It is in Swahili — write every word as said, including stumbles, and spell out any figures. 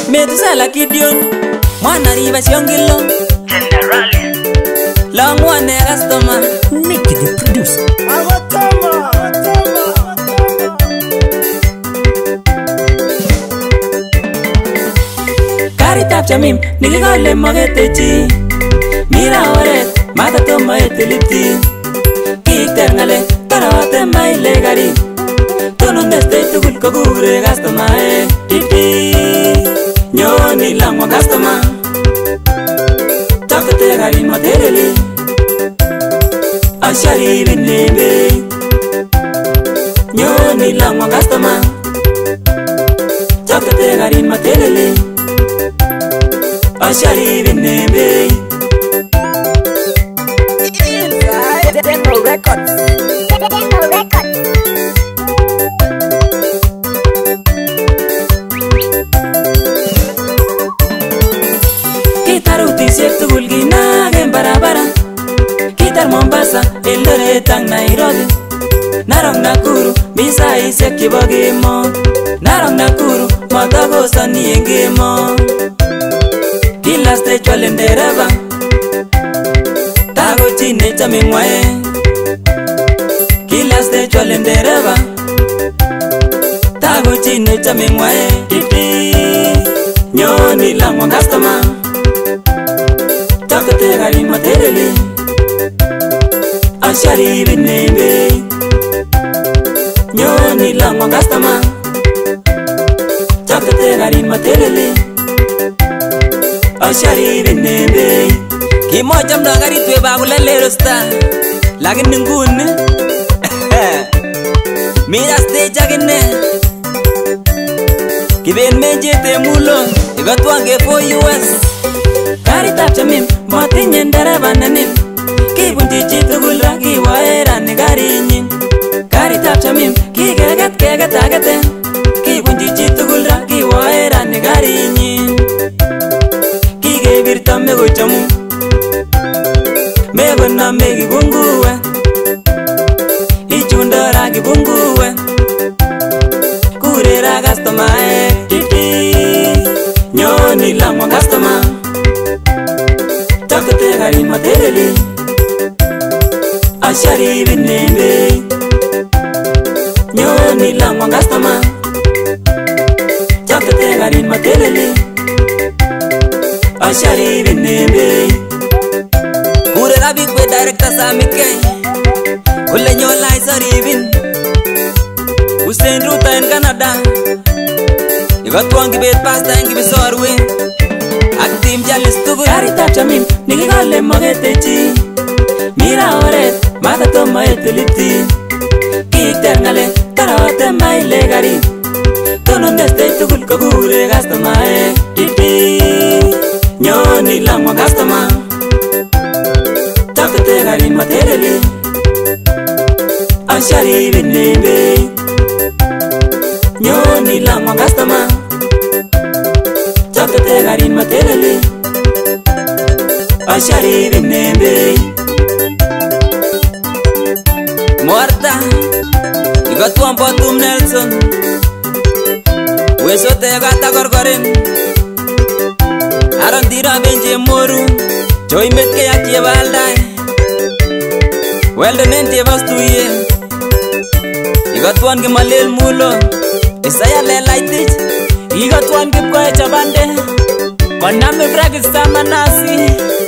Metusela Gideon Mwana riba shiongilo Generali Long one customer Nicky the producer. Awatama, awatama, Karitap chamim nikikole maketechi Mira oret matatomo etilipti Kikter ngale torote maile gari Tononde stage tugul kokure customer eh Didi Nyoni langwa customer Chakete gari matereli Ashari binebe Nyoni langwa customer Chakete gari matereli Ashari binebe Demo Records. Demo Records Kitar utisiek tugul kinagen barabara Kitar Mombasa, Eldoret ak Nairobi Narok Nakuru, mi saisiek chebo kemo Narok Nakuru, matokosani en kemo Kila stage wale ndereba Tako chi nechome ngwae Kila stage wale ndereba Tako chi nechome ngwae Didi Nyoni langwa customer Chakete gari matereli Ashari binebe Nyoni langwa customer Chakete gari matereli Ashari binebe Kimoja mna gari tuwe bagula lero star Lakini nguni Mira stage agine Kiben menje temulo Ikotwange for U S Karitap chamim motinye ndereba nenin Kibunchi chitugul ra kiwaera ni garinyin Karitap chamim kikeget keget agete Kibunchi chitugul ra kiwaera ni garinyin Kikebirto meko chamu Meko name kibunguwe Ichundora kibunguwe Kurera customer eh Didi Nyoni langwa customer Chakete gari matereli Ashari binebe Nyoni langwa customer Chakete gari matereli Ashari binebe Kure rabi kwe director Samike Kule nyola isaribin Hussein Ruta in Canada Ikotwangi bet pasta ingi bisorwe Aktim jalis tugul Karitap chamim nikikole maketechi Mira oret matatomo etilipti Kikter ngale torote maile gari Tononde stage tugul kokure customer eh Didi Nyoni langwa customer Chakete gari matereli Ashari binebe Nyoni langwa customer Chakete gari matereli Ashari binebe Muerta Ikotwan Potum Nelson Wesote gata korkorin Aron tira benje moru Choi metke yak yebaldai Welde nenti yebastuye Ikotwan kimalel mulo Isaya lelaitich Ikotwan kipkoe chabande Koname Fragista Manasi